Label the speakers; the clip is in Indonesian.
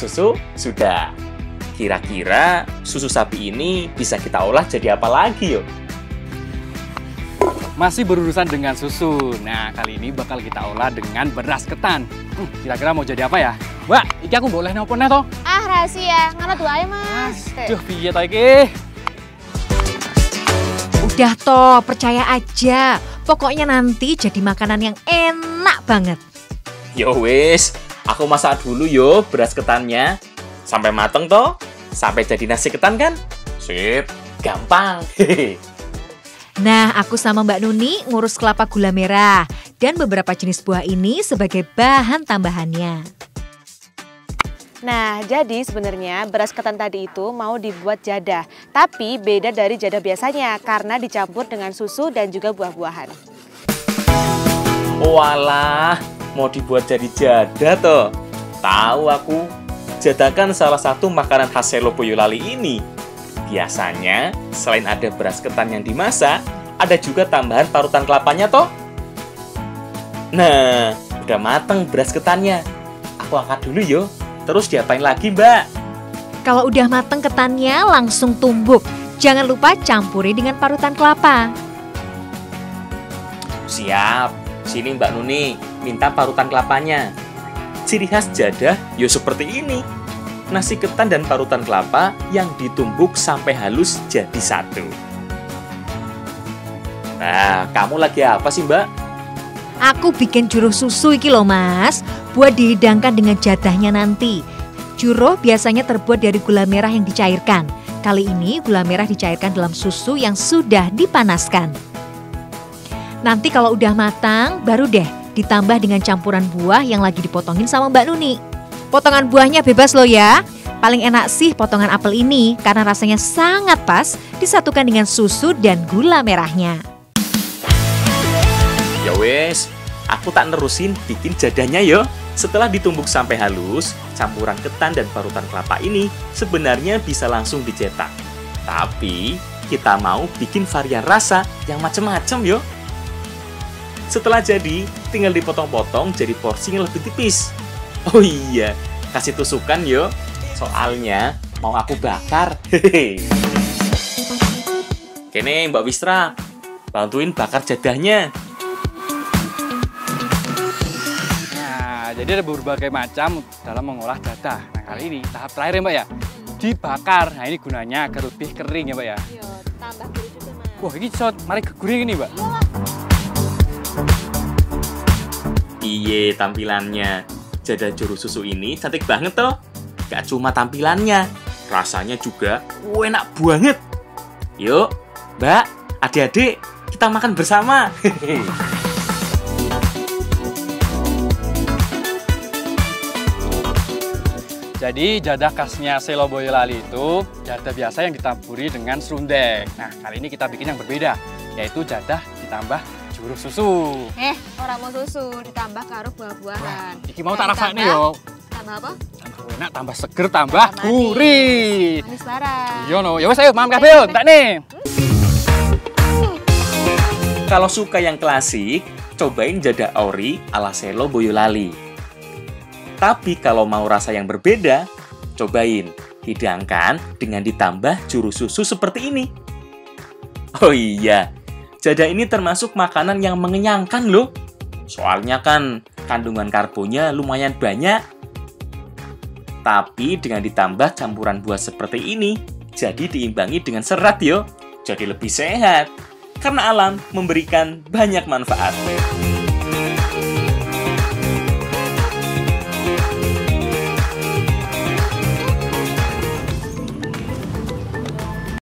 Speaker 1: susu sudah. Kira-kira susu sapi ini bisa kita olah jadi apa lagi yo?
Speaker 2: Masih berurusan dengan susu. Nah, kali ini bakal kita olah dengan beras ketan. Kira-kira mau jadi apa ya? Mbak, iki aku boleh nopo nih toh?
Speaker 3: Ah, rahasia. Ngono duwe ae, Mas.
Speaker 2: Duh, piye toh iki?
Speaker 4: Udah toh, percaya aja. Pokoknya nanti jadi makanan yang enak banget.
Speaker 1: Yo wis, aku masak dulu yo beras ketannya. Sampai mateng toh, sampai jadi nasi ketan kan? Sip, gampang.
Speaker 4: Nah, aku sama Mbak Nuni ngurus kelapa gula merah dan beberapa jenis buah ini sebagai bahan tambahannya.
Speaker 3: Nah, jadi sebenarnya beras ketan tadi itu mau dibuat jadah. Tapi beda dari jadah biasanya karena dicampur dengan susu dan juga buah-buahan.
Speaker 1: Walah, mau dibuat jadi jadah toh? Tahu aku, jadah kan salah satu makanan khas Selo Boyolali ini. Biasanya, selain ada beras ketan yang dimasak, ada juga tambahan parutan kelapanya toh. Nah, udah mateng beras ketannya. Aku angkat dulu yo. Terus diapain lagi, Mbak?
Speaker 4: Kalau udah mateng ketannya langsung tumbuk. Jangan lupa campuri dengan parutan kelapa.
Speaker 1: Siap. Sini Mbak Nuni, minta parutan kelapanya. Ciri khas jadah yo seperti ini. Nasi ketan dan parutan kelapa yang ditumbuk sampai halus jadi satu. Nah, kamu lagi apa sih, Mbak?
Speaker 4: Aku bikin juruh susu iki loh, Mas, buat dihidangkan dengan jadahnya nanti. Juruh biasanya terbuat dari gula merah yang dicairkan. Kali ini gula merah dicairkan dalam susu yang sudah dipanaskan. Nanti kalau udah matang, baru deh ditambah dengan campuran buah yang lagi dipotongin sama Mbak Nuni. Potongan buahnya bebas loh ya. Paling enak sih potongan apel ini karena rasanya sangat pas disatukan dengan susu dan gula merahnya.
Speaker 1: Ya wes, aku tak nerusin bikin jadahnya yo. Setelah ditumbuk sampai halus, campuran ketan dan parutan kelapa ini sebenarnya bisa langsung dicetak. Tapi kita mau bikin varian rasa yang macem-macem yo. Setelah jadi, tinggal dipotong-potong jadi porsi yang lebih tipis. Oh iya, kasih tusukan yo. Soalnya mau aku bakar. Hehehe. Kene Mbak Wistra, bantuin bakar jadahnya.
Speaker 2: Nah, jadi ada berbagai macam dalam mengolah jadah. Nah, kali ini tahap terakhir ya, Mbak ya. Dibakar. Nah, ini gunanya agar lebih kering ya, Mbak ya.
Speaker 3: Yo, tambah gurih juga, Mas.
Speaker 2: Wah, ini shot, mari kegurih ini, Mbak.
Speaker 1: Iye tampilannya. Jadah juru susu ini cantik banget toh. Gak cuma tampilannya, rasanya juga enak banget. Yuk, Mbak, adik-adik, kita makan bersama.
Speaker 2: Jadi jadah khasnya Selo Boyolali itu jadah biasa yang ditaburi dengan serundeng. Nah, kali ini kita bikin yang berbeda, yaitu jadah ditambah juruh susu.
Speaker 3: Orang mau susu ditambah karo buah-buahan.
Speaker 2: Iki mau tak rasane yo.
Speaker 3: Tambah apa?
Speaker 2: Tambah enak, tambah seger, tambah gurih.
Speaker 3: Manis barang.
Speaker 2: Yo no, ya wes ayo mam kabeh yo, tak nih.
Speaker 1: Kalau suka yang klasik, cobain jadah ori ala Selo Boyolali. Tapi kalau mau rasa yang berbeda, cobain hidangkan dengan ditambah juru susu seperti ini. Oh iya, jadah ini termasuk makanan yang mengenyangkan loh. Soalnya kan kandungan karbonya lumayan banyak. Tapi dengan ditambah campuran buah seperti ini, jadi diimbangi dengan serat yo. Jadi lebih sehat. Karena alam memberikan banyak manfaat.